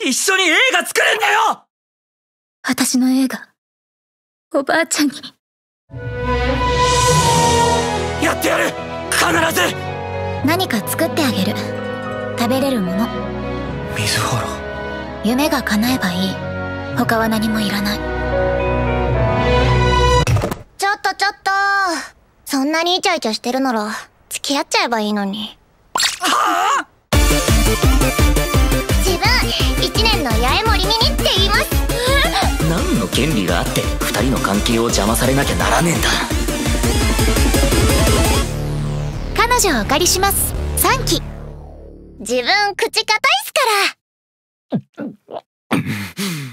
一緒に映画作るんだよ。 私の映画、おばあちゃんに。 やってやる、必ず。 何か作ってあげる。食べれるもの。 水原。 夢が叶えばいい。他は何もいらない。 ちょっと。そんなにイチャイチャしてるなら付き合っちゃえばいいのに。 はあ。 自分1年の八重森ミニって言います。 何の権利があって二人の関係を邪魔されなきゃならねえんだ。 彼女をお借りします。3期。 自分口硬いっすから。